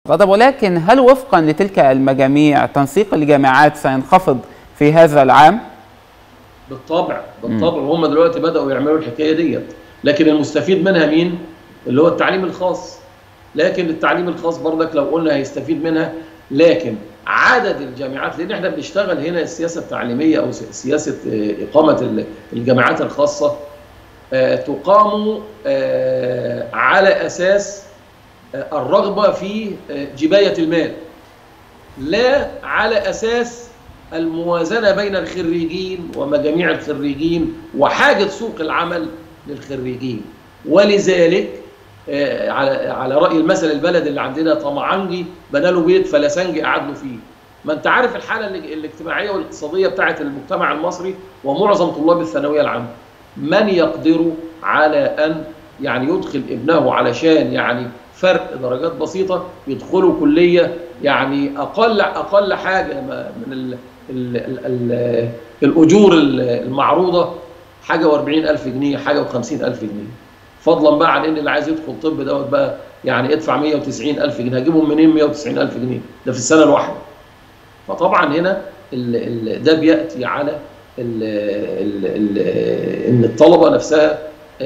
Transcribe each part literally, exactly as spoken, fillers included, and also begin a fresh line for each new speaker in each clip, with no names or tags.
طب ولكن هل وفقا لتلك المجاميع تنسيق الجامعات سينخفض في هذا العام؟
بالطبع بالطبع، وهم دلوقتي بدأوا يعملوا الحكاية ديت، لكن المستفيد منها مين؟ اللي هو التعليم الخاص. لكن التعليم الخاص برضك لو قلنا هيستفيد منها، لكن عدد الجامعات، لان احنا بنشتغل هنا السياسه التعليميه او سياسه اقامه الجامعات الخاصه تقام على اساس الرغبه في جبايه المال، لا على اساس الموازنه بين الخريجين ومجاميع الخريجين وحاجه سوق العمل للخريجين. ولذلك على على راي المثل البلد اللي عندنا، طمعانجي بنى له بيت فلسنجي قعد له فيه. ما انت عارف الحاله الاجتماعيه والاقتصاديه بتاعه المجتمع المصري ومعظم طلاب الثانويه العامه، من يقدر على ان يعني يدخل ابنه علشان يعني فرق درجات بسيطه يدخلوا كليه يعني اقل اقل حاجه من ال ال ال ال الاجور المعروضه حاجه وأربعين ألف جنيه، حاجه وخمسين ألف جنيه، فضلا بقى عن ان اللي عايز يدخل طب دوت بقى يعني ادفع مية وتسعين ألف جنيه، هجيبهم منين مية وتسعين ألف جنيه؟ ده في السنه الواحده. فطبعا هنا ال ال ده بياتي على ال ال ال ان الطلبه نفسها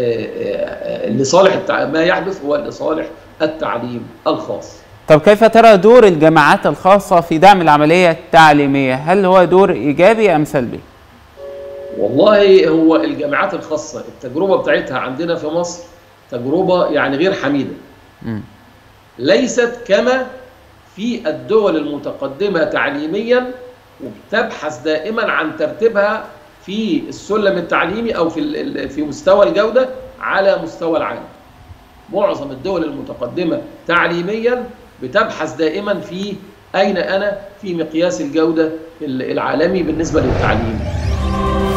لصالح ما يحدث هو لصالح التعليم الخاص.
طب كيف ترى دور الجامعات الخاصه في دعم العمليه التعليميه؟ هل هو دور ايجابي ام سلبي؟
والله هو الجامعات الخاصه التجربه بتاعتها عندنا في مصر تجربه يعني غير حميده. م. ليست كما في الدول المتقدمه تعليميا وبتبحث دائما عن ترتيبها في السلم التعليمي او في في مستوى الجوده على مستوى العالم. معظم الدول المتقدمه تعليميا بتبحث دائما في اين انا في مقياس الجوده العالمي بالنسبه للتعليم.